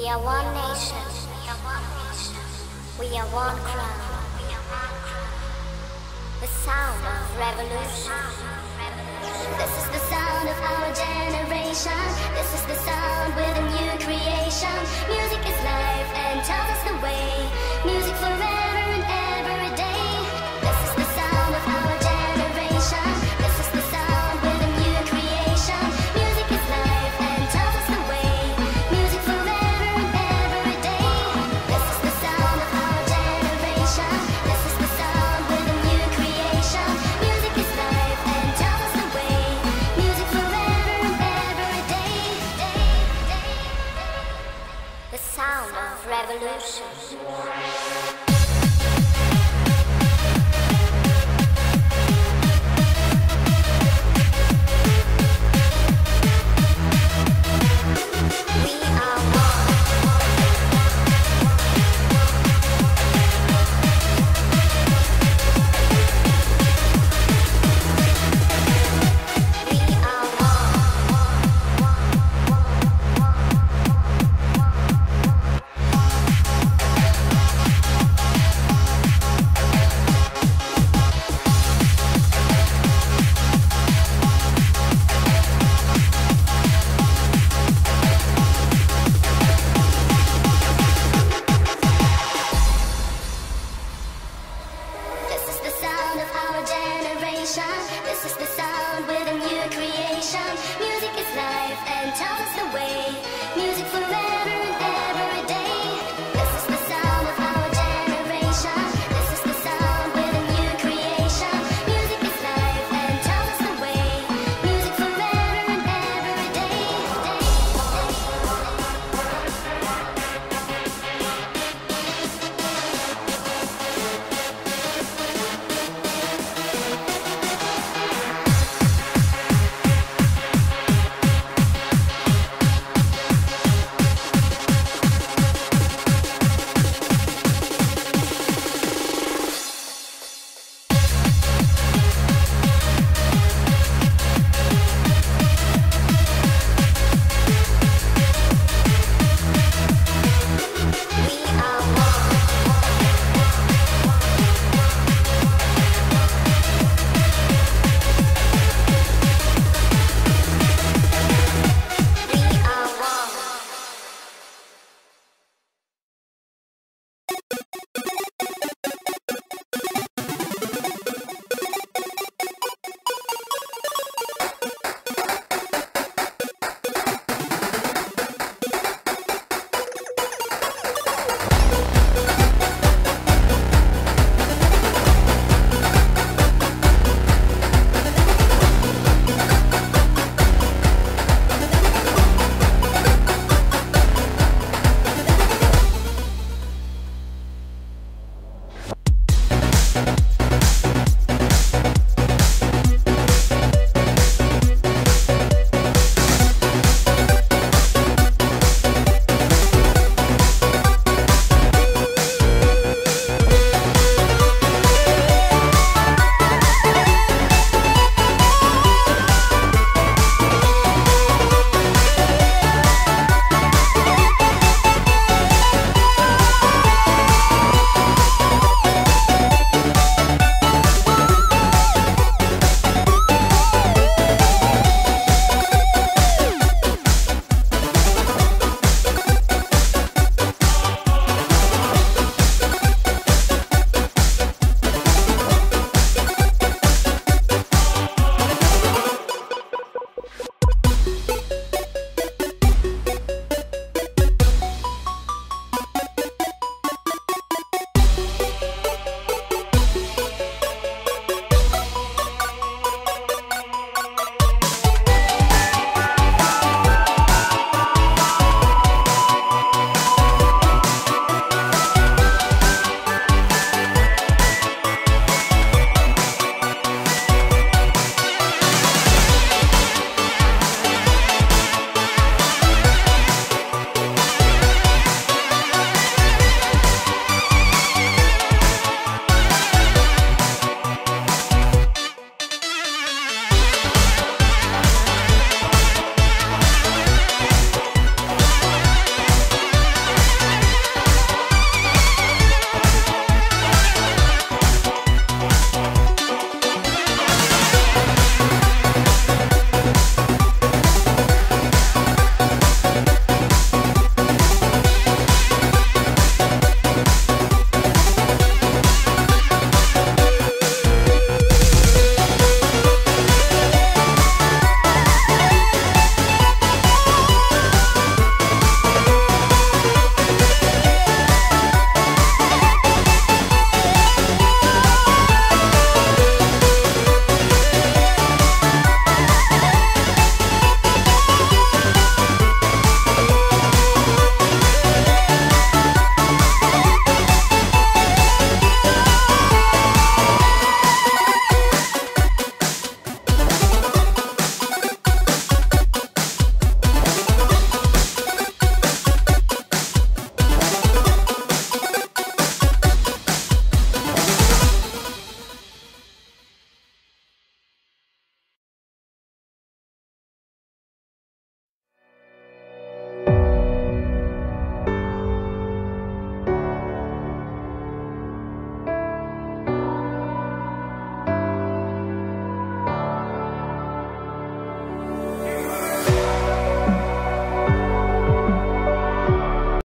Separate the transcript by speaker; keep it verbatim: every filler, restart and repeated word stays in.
Speaker 1: We are one nation. We are one crown. The sound of revolution. This is the sound of our generation. This is the sound with a new creation. Music is life and tells us the way. Music forever and every day. This is the sound of our generation. This is the sound with a new creation. Music is life and tells us the way. Music forever and every day. This is the sound of our generation. This is the sound with a new creation. Music is life and tells us the way. Music forever and every day. Day, day, day. The sound of revolution. This is the sound with a new creation. Music is life and tells us the way.